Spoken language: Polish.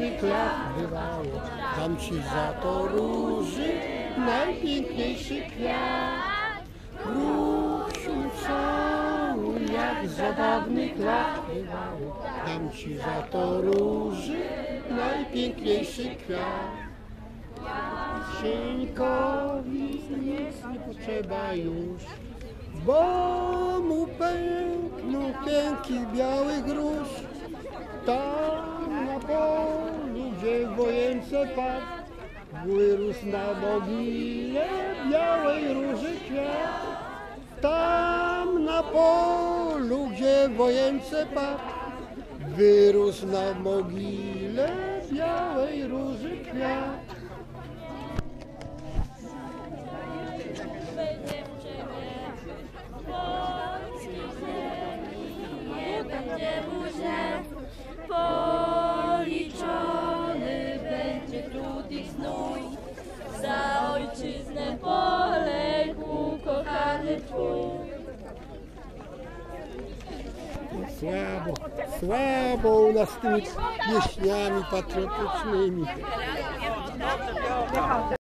żadnych lat bywało. Dam ci za to róży najpiękniejszy kwiat. Krusiu, całuj, jak za dawnych lat bywało. Dam ci za to róży najpiękniejszy kwiat. Sieńkowi nic nie potrzeba już, bo mu pękną pięki białych róż. Tam na polu, gdzie w wojence padł, wyrósł na mogile białej róży kwiat. Tam na polu, gdzie w wojence padł, wyrósł na mogile białej róży kwiat. Policzony będzie trud i znój, za ojczyznę poległ kochany twój. Słabo u nas z tymi pieśniami patriotycznymi.